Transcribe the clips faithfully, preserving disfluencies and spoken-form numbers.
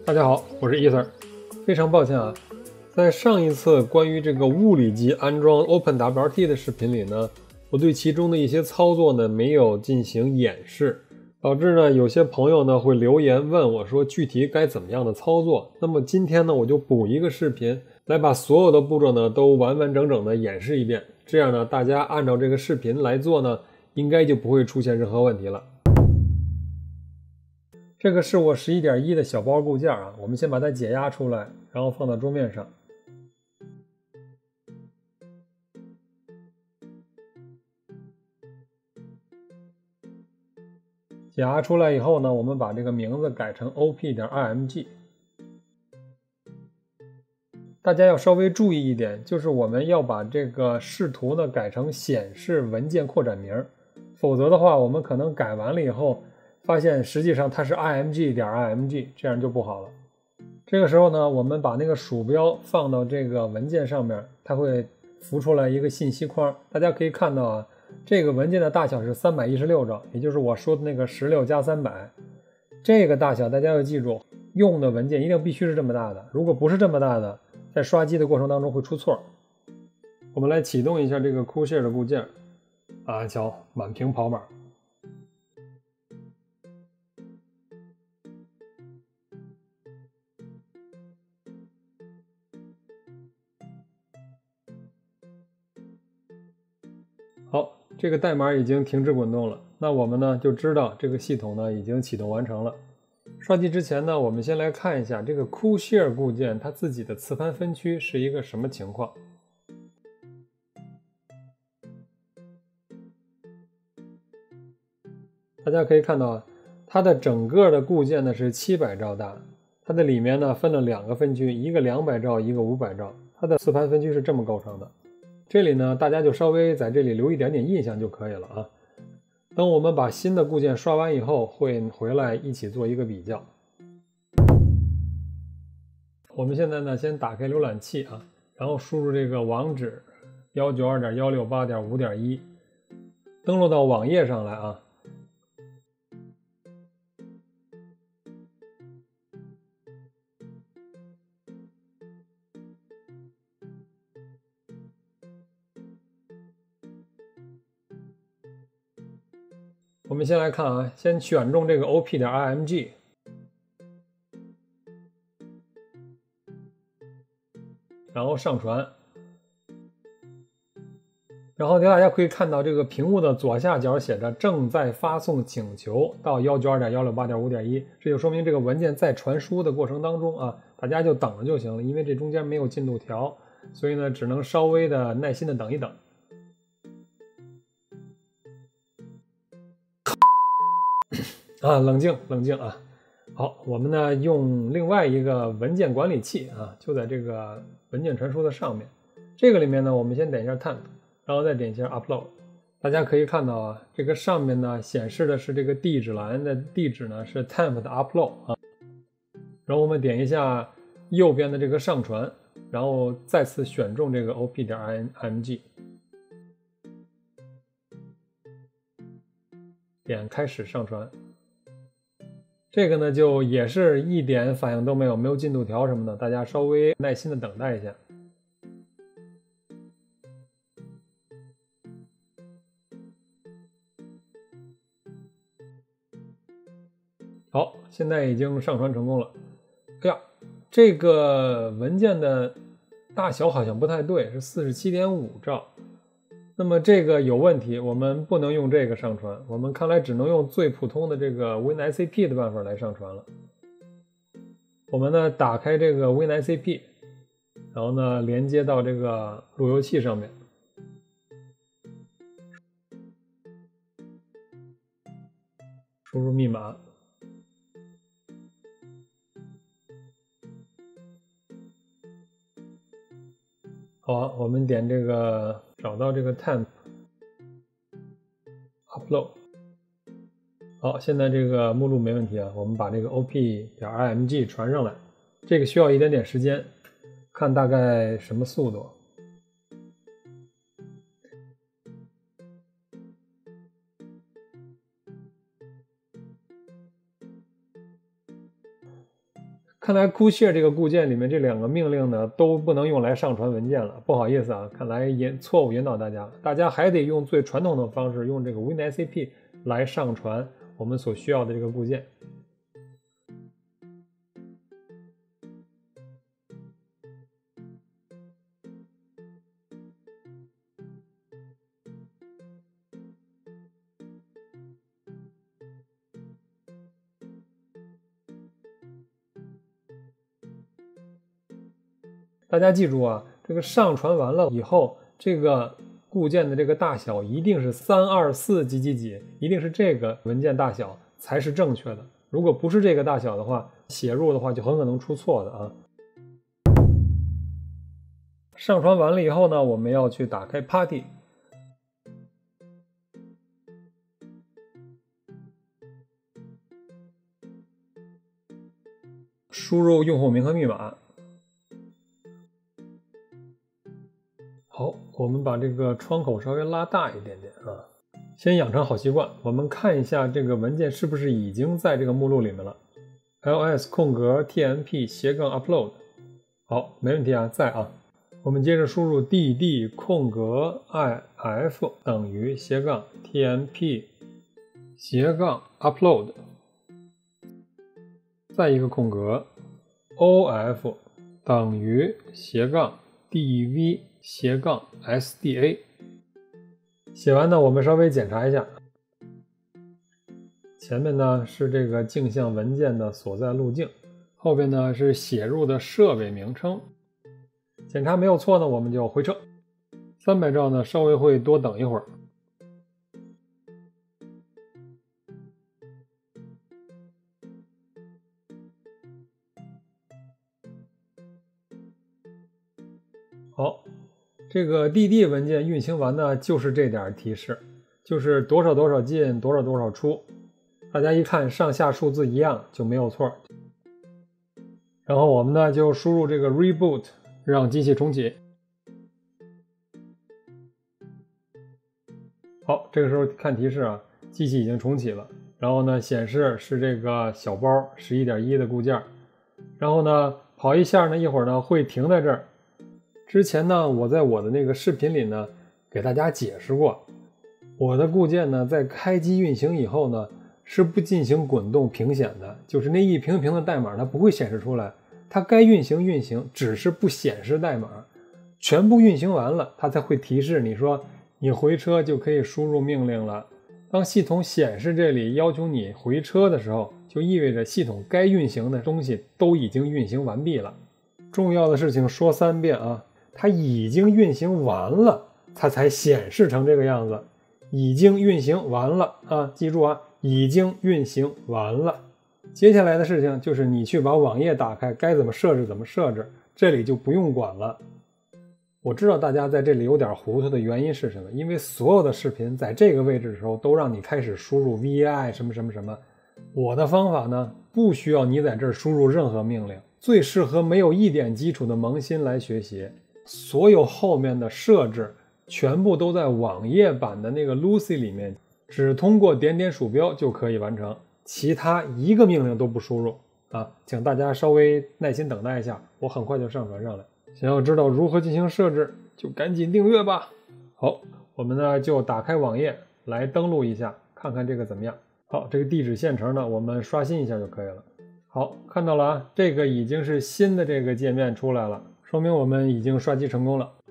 大家好，我是 Ether。非常抱歉啊，在上一次关于这个物理级安装 OpenWRT 的视频里呢，我对其中的一些操作呢没有进行演示，导致呢有些朋友呢会留言问我说具体该怎么样的操作。那么今天呢我就补一个视频，来把所有的步骤呢都完完整整的演示一遍，这样呢大家按照这个视频来做呢，应该就不会出现任何问题了。这个是我 十一点一 的小包固件啊，我们先把它解压出来，然后放到桌面上。解压出来以后呢，我们把这个名字改成 O P 点 I M G。大家要稍微注意一点，就是我们要把这个视图呢改成显示文件扩展名，否则的话，我们可能改完了以后，发现实际上它是 I M G 点 I M G， 这样就不好了。这个时候呢，我们把那个鼠标放到这个文件上面，它会浮出来一个信息框。大家可以看到啊，这个文件的大小是三百一十六兆，也就是我说的那个十六加三百。这个大小大家要记住，用的文件一定必须是这么大的，如果不是这么大的，在刷机的过程当中会出错。我们来启动一下这个 CoolShare 的固件啊，瞧，满屏跑码。好，这个代码已经停止滚动了，那我们呢就知道这个系统呢已经启动完成了。刷机之前呢，我们先来看一下这个 CoolShare 固件它自己的磁盘分区是一个什么情况。大家可以看到啊，它的整个的固件呢是七百兆大，它的里面呢分了两个分区，一个两百兆，一个五百兆，它的磁盘分区是这么构成的。这里呢，大家就稍微在这里留一点点印象就可以了啊。等我们把新的固件刷完以后，会回来一起做一个比较。我们现在呢，先打开浏览器啊，然后输入这个网址 一九二点一六八点五点一， 登录到网页上来啊。我们先来看啊，先选中这个 O P 点 I M G， 然后上传，然后大家可以看到这个屏幕的左下角写着正在发送请求到 一九二点一六八点五点一， 这就说明这个文件在传输的过程当中啊，大家就等着就行了，因为这中间没有进度条，所以呢只能稍微的耐心的等一等。啊，冷静冷静啊！好，我们呢用另外一个文件管理器啊，就在这个文件传输的上面。这个里面呢，我们先点一下 temp， 然后再点一下 upload。大家可以看到啊，这个上面呢显示的是这个地址栏的地址呢是 temp 的 upload 啊。然后我们点一下右边的这个上传，然后再次选中这个 O P 点 I M G， 点开始上传。这个呢就也是一点反应都没有，没有进度条什么的，大家稍微耐心的等待一下。好，现在已经上传成功了。哎呀，这个文件的大小好像不太对，是 四十七点五兆。那么这个有问题，我们不能用这个上传，我们看来只能用最普通的这个 WinICP 的办法来上传了。我们呢打开这个 WinICP， 然后呢连接到这个路由器上面，输入密码，好，我们点这个找到这个 temp upload。好，现在这个目录没问题啊，我们把这个 O P 点 I M G 传上来，这个需要一点点时间，看大概什么速度。 看来 coolshare 这个固件里面这两个命令呢都不能用来上传文件了，不好意思啊，看来引错误引导大家，大家还得用最传统的方式，用这个 WinSCP 来上传我们所需要的这个固件。大家记住啊，这个上传完了以后，这个固件的这个大小一定是三二四几几几，一定是这个文件大小才是正确的。如果不是这个大小的话，写入的话就很可能出错的啊。上传完了以后呢，我们要去打开 Party， 输入用户名和密码。好，我们把这个窗口稍微拉大一点点啊。先养成好习惯，我们看一下这个文件是不是已经在这个目录里面了。ls 空格 tmp 斜杠 upload， 好，没问题啊，在啊。我们接着输入 dd 空格 if 等于斜杠 tmp 斜杠 upload， 再一个空格 of 等于斜杠 dv 斜杠 sda。 写完呢，我们稍微检查一下，前面呢是这个镜像文件的所在路径，后边呢是写入的设备名称。检查没有错呢，我们就回车。三百兆呢稍微会多等一会儿。好，这个 D D 文件运行完呢，就是这点提示，就是多少多少进，多少多少出。大家一看上下数字一样就没有错。然后我们呢就输入这个 reboot， 让机器重启。好，这个时候看提示啊，机器已经重启了。然后呢显示是这个小包 十一点一 的固件。然后呢跑一下呢，一会儿呢会停在这儿。之前呢，我在我的那个视频里呢，给大家解释过，我的固件呢，在开机运行以后呢，是不进行滚动屏显的，就是那一屏一屏的代码它不会显示出来，它该运行运行，只是不显示代码，全部运行完了，它才会提示你说你回车就可以输入命令了。当系统显示这里要求你回车的时候，就意味着系统该运行的东西都已经运行完毕了。重要的事情说三遍啊！它已经运行完了，它才显示成这个样子。已经运行完了啊！记住啊，已经运行完了。接下来的事情就是你去把网页打开，该怎么设置怎么设置，这里就不用管了。我知道大家在这里有点糊涂的原因是什么？因为所有的视频在这个位置的时候都让你开始输入 V I 什么什么什么。我的方法呢，不需要你在这儿输入任何命令，最适合没有一点基础的萌新来学习。所有后面的设置全部都在网页版的那个 Lucy 里面，只通过点点鼠标就可以完成，其他一个命令都不输入啊！请大家稍微耐心等待一下，我很快就上传上来。想要知道如何进行设置，就赶紧订阅吧。好，我们呢就打开网页来登录一下，看看这个怎么样。好，这个地址线程呢，我们刷新一下就可以了。好，看到了啊，这个已经是新的这个界面出来了。说明我们已经刷机成功了。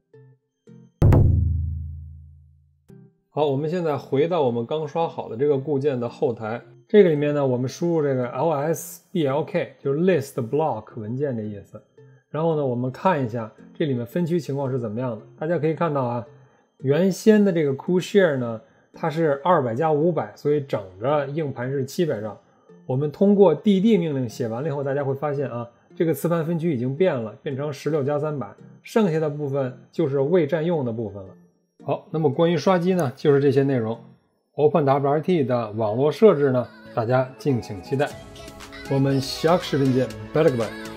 好，我们现在回到我们刚刷好的这个固件的后台，这个里面呢，我们输入这个 lsblk， 就是 list block 文件的意思。然后呢，我们看一下这里面分区情况是怎么样的。大家可以看到啊，原先的这个 coolshare 呢，它是二百加五百，所以整个硬盘是七百兆。我们通过 dd 命令写完了以后，大家会发现啊，这个磁盘分区已经变了，变成十六加三百，剩下的部分就是未占用的部分了。好，那么关于刷机呢，就是这些内容。OpenWRT 的网络设置呢，大家敬请期待。我们下个视频见，拜了个拜。